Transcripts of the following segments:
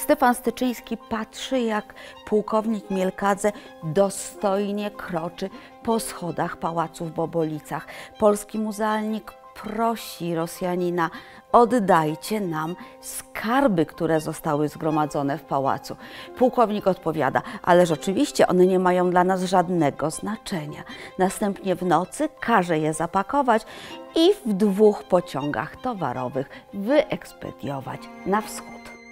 Stefan Styczyński patrzy, jak pułkownik Mielkadze dostojnie kroczy po schodach pałacu w Bobolicach. Polski muzealnik prosi Rosjanina: oddajcie nam skarby, które zostały zgromadzone w pałacu. Pułkownik odpowiada: ależ oczywiście one nie mają dla nas żadnego znaczenia. Następnie w nocy każe je zapakować i w 2 pociągach towarowych wyekspediować na wschód.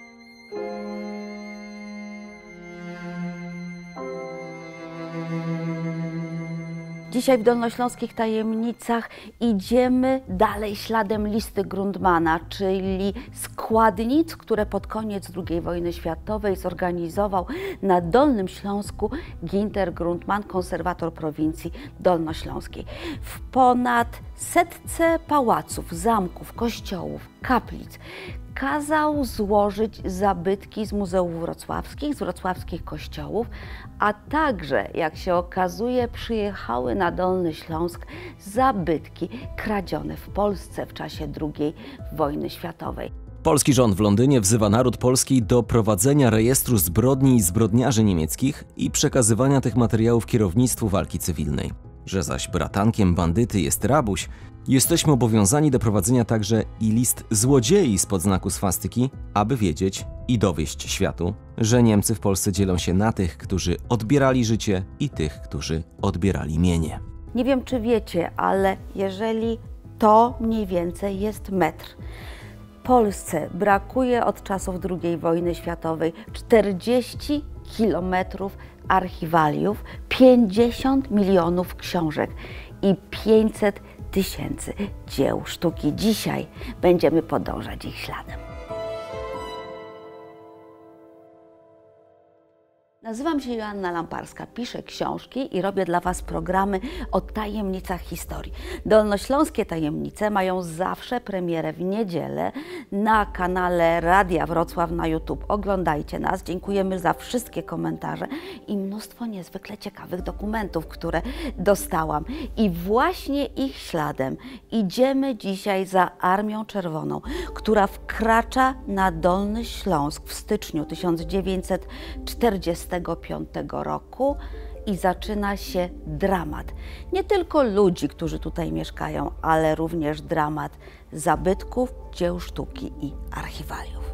Dzisiaj w Dolnośląskich Tajemnicach idziemy dalej śladem listy Grundmana, czyli składnic, które pod koniec II wojny światowej zorganizował na Dolnym Śląsku Ginter Grundman, konserwator prowincji dolnośląskiej. W ponad 100 pałaców, zamków, kościołów, kaplic kazał złożyć zabytki z muzeów wrocławskich, z wrocławskich kościołów, a także, jak się okazuje, przyjechały na Dolny Śląsk zabytki kradzione w Polsce w czasie II wojny światowej. Polski rząd w Londynie wzywa naród polski do prowadzenia rejestru zbrodni i zbrodniarzy niemieckich i przekazywania tych materiałów kierownictwu walki cywilnej. Że zaś bratankiem bandyty jest rabuś, jesteśmy obowiązani do prowadzenia także i list złodziei spod znaku swastyki, aby wiedzieć i dowieść światu, że Niemcy w Polsce dzielą się na tych, którzy odbierali życie, i tych, którzy odbierali mienie. Nie wiem, czy wiecie, ale jeżeli to mniej więcej jest metr, Polsce brakuje od czasów II wojny światowej 40 kilometrów archiwaliów, 50 milionów książek i 500 tysięcy dzieł sztuki. Dzisiaj będziemy podążać ich śladem. Nazywam się Joanna Lamparska, piszę książki i robię dla Was programy o tajemnicach historii. Dolnośląskie Tajemnice mają zawsze premierę w niedzielę na kanale Radia Wrocław na YouTube. Oglądajcie nas, dziękujemy za wszystkie komentarze i mnóstwo niezwykle ciekawych dokumentów, które dostałam. I właśnie ich śladem idziemy dzisiaj za Armią Czerwoną, która wkracza na Dolny Śląsk w styczniu 1945 roku i zaczyna się dramat. Nie tylko ludzi, którzy tutaj mieszkają, ale również dramat zabytków, dzieł sztuki i archiwaliów.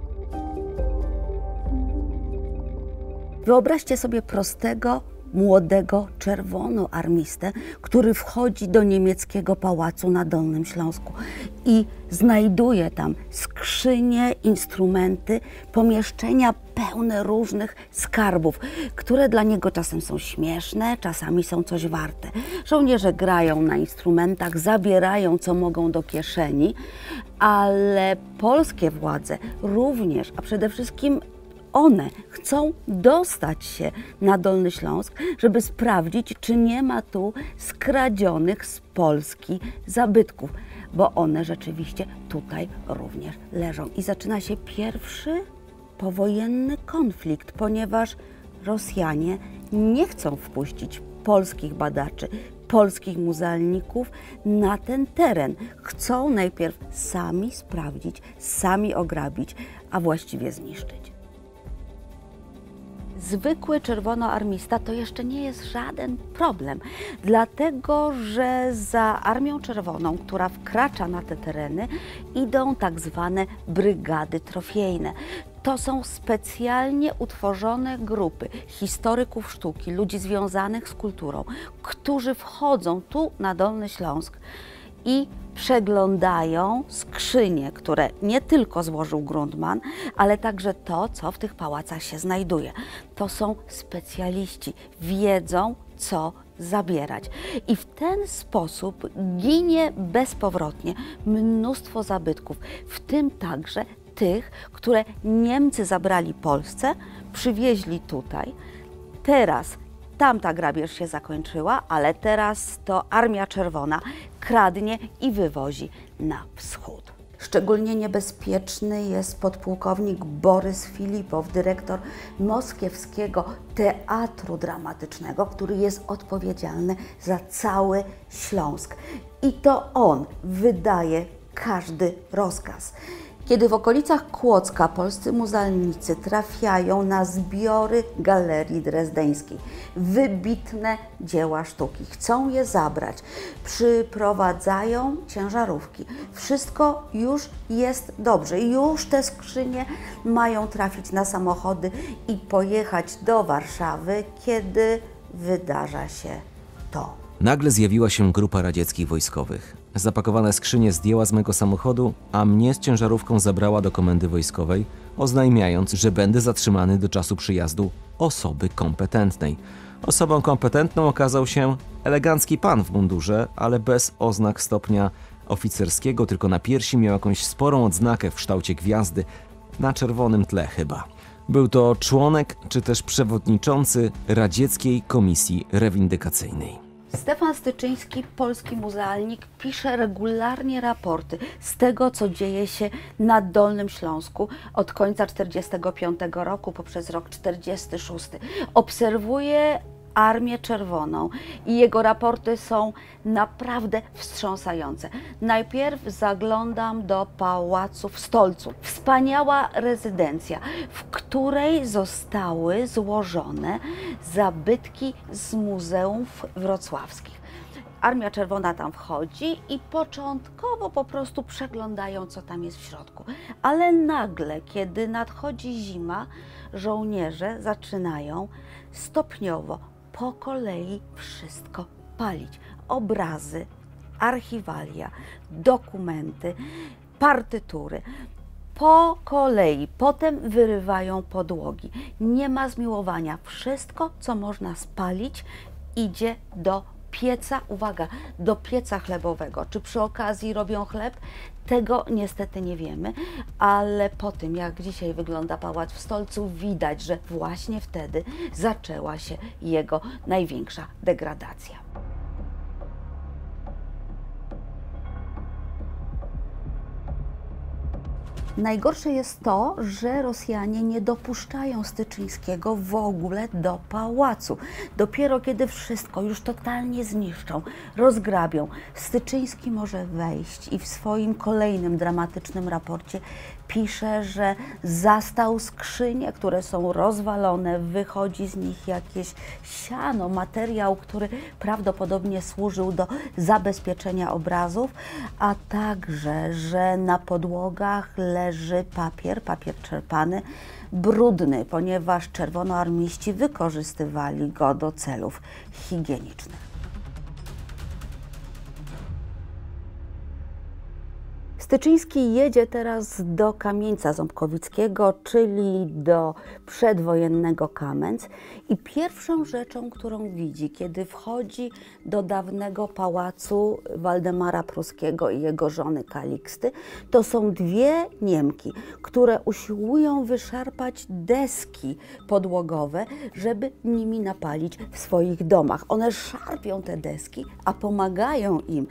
Wyobraźcie sobie prostego, młodego czerwonoarmistę, który wchodzi do niemieckiego pałacu na Dolnym Śląsku i znajduje tam skrzynie, instrumenty, pomieszczenia pełne różnych skarbów, które dla niego czasem są śmieszne, czasami są coś warte. Żołnierze grają na instrumentach, zabierają co mogą do kieszeni, ale polskie władze również, a przede wszystkim one chcą dostać się na Dolny Śląsk, żeby sprawdzić, czy nie ma tu skradzionych z Polski zabytków, bo one rzeczywiście tutaj również leżą. I zaczyna się pierwszy powojenny konflikt, ponieważ Rosjanie nie chcą wpuścić polskich badaczy, polskich muzealników na ten teren. Chcą najpierw sami sprawdzić, sami ograbić, a właściwie zniszczyć. Zwykły czerwonoarmista to jeszcze nie jest żaden problem, dlatego że za Armią Czerwoną, która wkracza na te tereny, idą tak zwane brygady trofejne. To są specjalnie utworzone grupy historyków sztuki, ludzi związanych z kulturą, którzy wchodzą tu na Dolny Śląsk i przeglądają skrzynie, które nie tylko złożył Grundman, ale także to, co w tych pałacach się znajduje. To są specjaliści, wiedzą, co zabierać. I w ten sposób ginie bezpowrotnie mnóstwo zabytków, w tym także tych, które Niemcy zabrali Polsce, przywieźli tutaj. Teraz tamta grabież się zakończyła, ale teraz to Armia Czerwona kradnie i wywozi na wschód. Szczególnie niebezpieczny jest podpułkownik Borys Filipow, dyrektor Moskiewskiego Teatru Dramatycznego, który jest odpowiedzialny za cały Śląsk. I to on wydaje każdy rozkaz. Kiedy w okolicach Kłodzka polscy muzealnicy trafiają na zbiory Galerii Drezdeńskiej, wybitne dzieła sztuki, chcą je zabrać, przyprowadzają ciężarówki. Wszystko już jest dobrze, już te skrzynie mają trafić na samochody i pojechać do Warszawy, kiedy wydarza się to. Nagle zjawiła się grupa radzieckich wojskowych. Zapakowane skrzynie zdjęła z mego samochodu, a mnie z ciężarówką zabrała do komendy wojskowej, oznajmiając, że będę zatrzymany do czasu przyjazdu osoby kompetentnej. Osobą kompetentną okazał się elegancki pan w mundurze, ale bez oznak stopnia oficerskiego, tylko na piersi miał jakąś sporą odznakę w kształcie gwiazdy, na czerwonym tle chyba. Był to członek czy też przewodniczący Radzieckiej Komisji Rewindykacyjnej. Stefan Styczyński, polski muzealnik, pisze regularnie raporty z tego, co dzieje się na Dolnym Śląsku od końca 1945 roku poprzez rok 1946. Obserwuje Armię Czerwoną i jego raporty są naprawdę wstrząsające. Najpierw zaglądam do pałacu w Stolcu. Wspaniała rezydencja, w której zostały złożone zabytki z muzeów wrocławskich. Armia Czerwona tam wchodzi i początkowo po prostu przeglądają, co tam jest w środku. Ale nagle, kiedy nadchodzi zima, żołnierze zaczynają stopniowo, po kolei wszystko palić. Obrazy, archiwalia, dokumenty, partytury. Po kolei, potem wyrywają podłogi. Nie ma zmiłowania. Wszystko, co można spalić, idzie do pieca, uwaga, do pieca chlebowego. Czy przy okazji robią chleb? Tego niestety nie wiemy, ale po tym, jak dzisiaj wygląda pałac w Stolcu, widać, że właśnie wtedy zaczęła się jego największa degradacja. Najgorsze jest to, że Rosjanie nie dopuszczają Styczyńskiego w ogóle do pałacu. Dopiero kiedy wszystko już totalnie zniszczą, rozgrabią, Styczyński może wejść i w swoim kolejnym dramatycznym raporcie pisze, że zastał skrzynie, które są rozwalone, wychodzi z nich jakieś siano, materiał, który prawdopodobnie służył do zabezpieczenia obrazów, a także, że na podłogach leży papier czerpany, brudny, ponieważ czerwonoarmiści wykorzystywali go do celów higienicznych. Styczyński jedzie teraz do Kamieńca Ząbkowickiego, czyli do przedwojennego Kamenc, i pierwszą rzeczą, którą widzi, kiedy wchodzi do dawnego pałacu Waldemara Pruskiego i jego żony Kaliksty, to są dwie Niemki, które usiłują wyszarpać deski podłogowe, żeby nimi napalić w swoich domach. One szarpią te deski, a pomagają im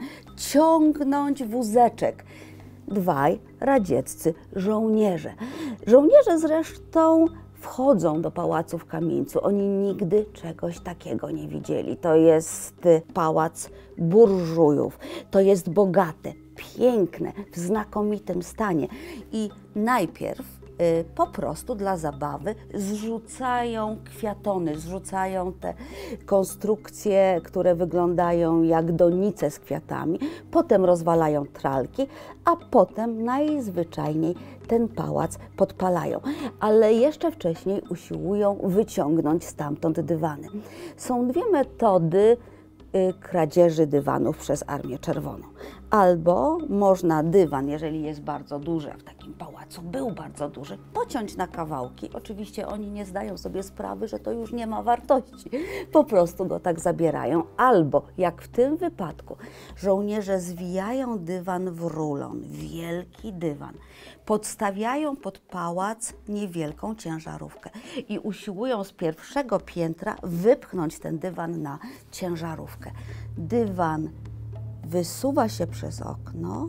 ciągnąć wózeczek dwaj radzieccy żołnierze. Żołnierze zresztą wchodzą do pałacu w Kamieńcu. Oni nigdy czegoś takiego nie widzieli. To jest pałac burżujów. To jest bogate, piękne, w znakomitym stanie. I najpierw po prostu dla zabawy zrzucają kwiatony, zrzucają te konstrukcje, które wyglądają jak donice z kwiatami, potem rozwalają tralki, a potem najzwyczajniej ten pałac podpalają. Ale jeszcze wcześniej usiłują wyciągnąć stamtąd dywany. Są dwie metody kradzieży dywanów przez Armię Czerwoną. Albo można dywan, jeżeli jest bardzo duży, a w takim pałacu był bardzo duży, pociąć na kawałki. Oczywiście oni nie zdają sobie sprawy, że to już nie ma wartości. Po prostu go tak zabierają. Albo, jak w tym wypadku, żołnierze zwijają dywan w rulon, wielki dywan, podstawiają pod pałac niewielką ciężarówkę i usiłują z pierwszego piętra wypchnąć ten dywan na ciężarówkę. Dywan wysuwa się przez okno,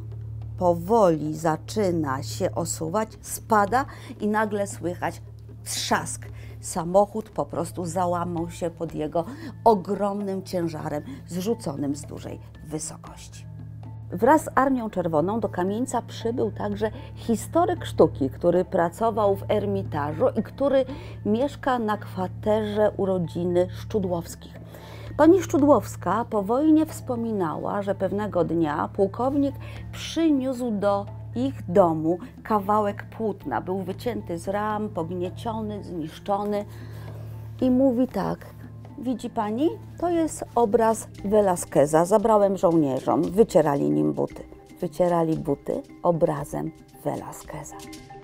powoli zaczyna się osuwać, spada i nagle słychać trzask. Samochód po prostu załamał się pod jego ogromnym ciężarem zrzuconym z dużej wysokości. Wraz z Armią Czerwoną do Kamieńca przybył także historyk sztuki, który pracował w Ermitażu i który mieszka na kwaterze u rodziny Szczudłowskich. Pani Szczudłowska po wojnie wspominała, że pewnego dnia pułkownik przyniósł do ich domu kawałek płótna. Był wycięty z ram, pognieciony, zniszczony i mówi tak: widzi pani, to jest obraz Velasqueza. Zabrałem żołnierzom, wycierali nim buty. Wycierali buty obrazem Velasqueza.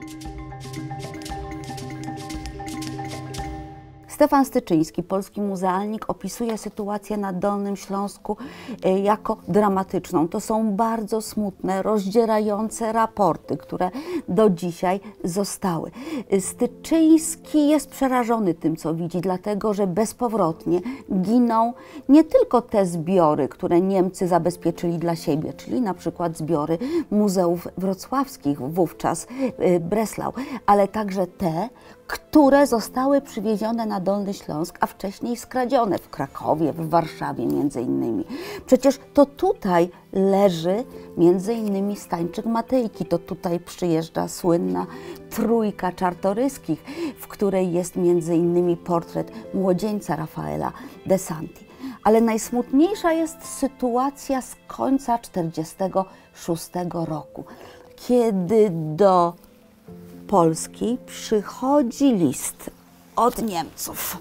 Stefan Styczyński, polski muzealnik, opisuje sytuację na Dolnym Śląsku jako dramatyczną. To są bardzo smutne, rozdzierające raporty, które do dzisiaj zostały. Styczyński jest przerażony tym, co widzi, dlatego że bezpowrotnie giną nie tylko te zbiory, które Niemcy zabezpieczyli dla siebie, czyli na przykład zbiory muzeów wrocławskich, wówczas Breslau, ale także te, które zostały przywiezione na Dolny Śląsk, a wcześniej skradzione w Krakowie, w Warszawie między innymi. Przecież to tutaj leży między innymi Stańczyk Matejki, to tutaj przyjeżdża słynna trójka Czartoryskich, w której jest między innymi portret młodzieńca Rafaela de Santi. Ale najsmutniejsza jest sytuacja z końca 1946 roku, kiedy do Polski przychodzi list od Niemców,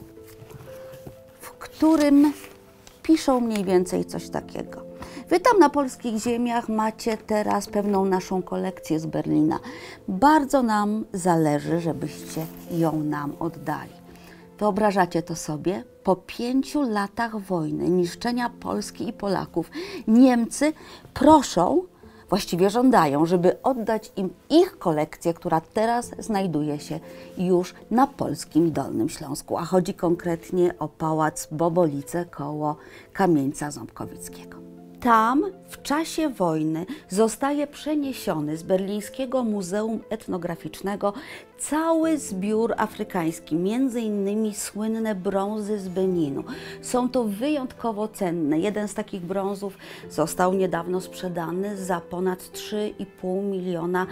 w którym piszą mniej więcej coś takiego. Wy tam na polskich ziemiach macie teraz pewną naszą kolekcję z Berlina. Bardzo nam zależy, żebyście ją nam oddali. Wyobrażacie to sobie? Po 5 latach wojny, niszczenia Polski i Polaków, Niemcy proszą, właściwie żądają, żeby oddać im ich kolekcję, która teraz znajduje się już na polskim Dolnym Śląsku. A chodzi konkretnie o Pałac Bobolice koło Kamieńca Ząbkowickiego. Tam w czasie wojny zostaje przeniesiony z berlińskiego Muzeum Etnograficznego cały zbiór afrykański, między innymi słynne brązy z Beninu. Są to wyjątkowo cenne. Jeden z takich brązów został niedawno sprzedany za ponad $3,5 miliona.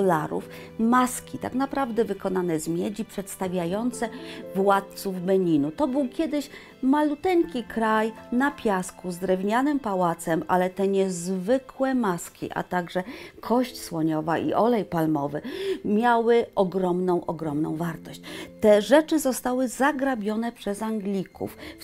Maski, tak naprawdę wykonane z miedzi, przedstawiające władców Beninu. To był kiedyś maluteńki kraj na piasku z drewnianym pałacem, ale te niezwykłe maski, a także kość słoniowa i olej palmowy miały ogromną wartość. Te rzeczy zostały zagrabione przez Anglików w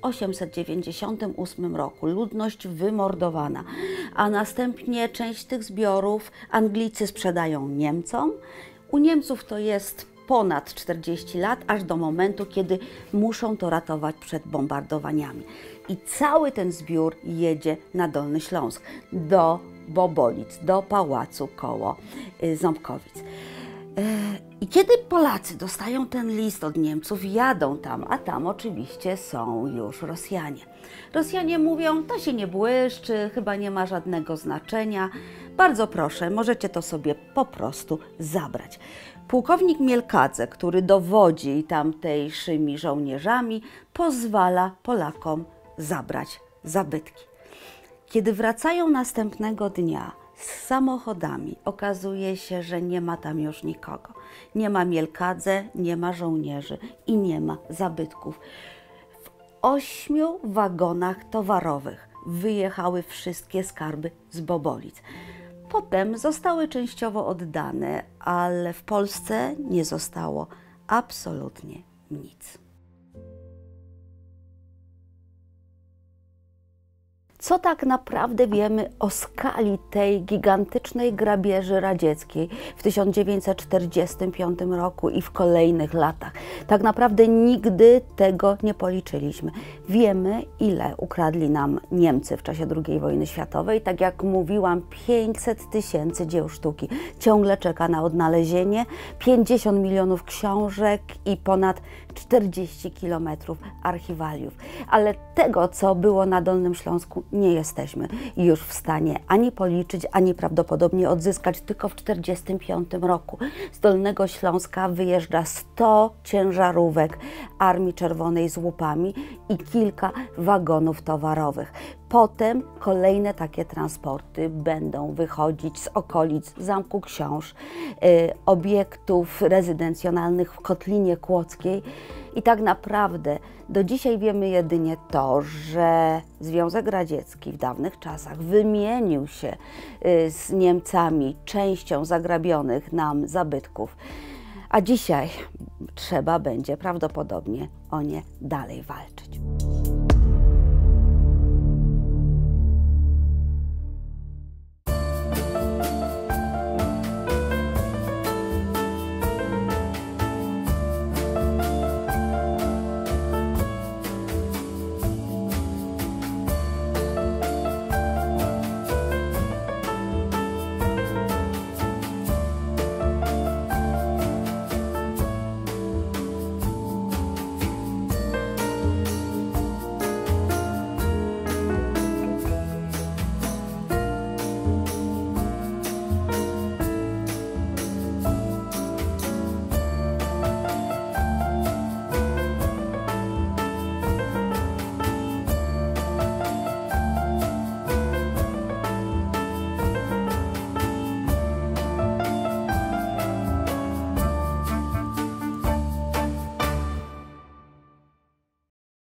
1898 roku. Ludność wymordowana, a następnie część tych zbiorów Anglicy sprzedają Niemcom. U Niemców to jest ponad 40 lat, aż do momentu, kiedy muszą to ratować przed bombardowaniami. I cały ten zbiór jedzie na Dolny Śląsk, do Bobolic, do pałacu koło Ząbkowic. I kiedy Polacy dostają ten list od Niemców, jadą tam, a tam oczywiście są już Rosjanie. Rosjanie mówią, to się nie błyszczy, chyba nie ma żadnego znaczenia. Bardzo proszę, możecie to sobie po prostu zabrać. Pułkownik Mielkadze, który dowodzi tamtejszymi żołnierzami, pozwala Polakom zabrać zabytki. Kiedy wracają następnego dnia z samochodami, okazuje się, że nie ma tam już nikogo. Nie ma Mielkadze, nie ma żołnierzy i nie ma zabytków. W 8 wagonach towarowych wyjechały wszystkie skarby z Bobolic. Potem zostały częściowo oddane, ale w Polsce nie zostało absolutnie nic. Co tak naprawdę wiemy o skali tej gigantycznej grabieży radzieckiej w 1945 roku i w kolejnych latach? Tak naprawdę nigdy tego nie policzyliśmy. Wiemy, ile ukradli nam Niemcy w czasie II wojny światowej. Tak jak mówiłam, 500 000 dzieł sztuki ciągle czeka na odnalezienie, 50 milionów książek i ponad 40 kilometrów archiwaliów. Ale tego, co było na Dolnym Śląsku, nie jesteśmy już w stanie ani policzyć, ani prawdopodobnie odzyskać. Tylko w 1945 roku z Dolnego Śląska wyjeżdża 100 ciężarówek Armii Czerwonej z łupami i kilka wagonów towarowych. Potem kolejne takie transporty będą wychodzić z okolic Zamku Książ, obiektów rezydencjonalnych w Kotlinie Kłodzkiej i tak naprawdę do dzisiaj wiemy jedynie to, że Związek Radziecki w dawnych czasach wymienił się z Niemcami częścią zagrabionych nam zabytków, a dzisiaj trzeba będzie prawdopodobnie o nie dalej walczyć.